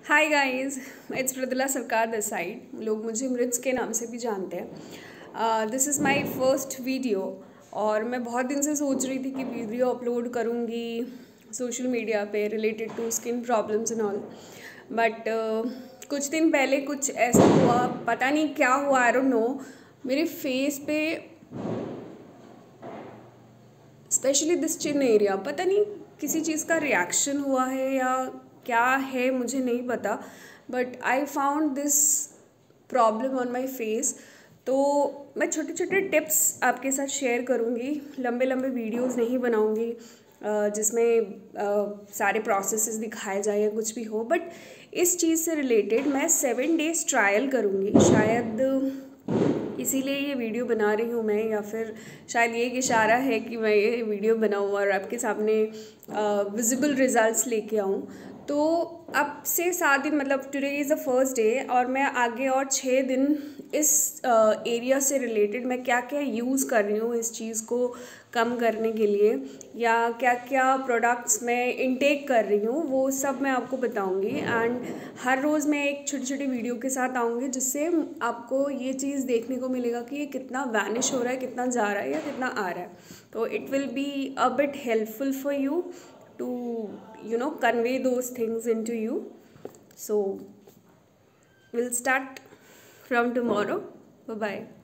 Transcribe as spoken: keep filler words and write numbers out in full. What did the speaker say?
Hi guys, it's Mridula सरकार this side. लोग मुझे मृद्स के नाम से भी जानते हैं। This is my first video और मैं बहुत दिन से सोच रही थी कि वीडियो अपलोड करूँगी सोशल मीडिया पे related to skin problems and all. But कुछ दिन पहले कुछ ऐसा हुआ, पता नहीं क्या हुआ, आई डोंट नो। मेरे फेस पे स्पेशली दिस चिन एरिया, पता नहीं किसी चीज़ का रिएक्शन हुआ है या क्या है, मुझे नहीं पता। But I found this problem on my face. तो मैं छोटे छोटे टिप्स आपके साथ शेयर करूँगी, लंबे लंबे वीडियोस नहीं बनाऊँगी जिसमें सारे प्रोसेसेस दिखाए जाए या कुछ भी हो। बट इस चीज़ से रिलेटेड मैं सेवन डेज़ ट्रायल करूँगी, शायद इसीलिए ये वीडियो बना रही हूँ मैं, या फिर शायद ये एक इशारा है कि मैं ये वीडियो बनाऊँ और आपके सामने विजिबल रिजल्ट्स लेके आऊँ। तो अब से सात दिन, मतलब today is the first day, और मैं आगे और छः दिन इस एरिया से रिलेटेड मैं क्या क्या यूज़ कर रही हूँ इस चीज़ को कम करने के लिए, या क्या क्या प्रोडक्ट्स मैं इनटेक कर रही हूँ, वो सब मैं आपको बताऊँगी। एंड हर रोज़ मैं एक छोटी छोटी वीडियो के साथ आऊँगी जिससे आपको ये चीज़ देखने को मिलेगा कि ये कितना वैनिश हो रहा है, कितना जा रहा है या कितना आ रहा है। तो it will be a bit helpful for you to you know convey those things into you. So we'll start from tomorrow. Bye bye.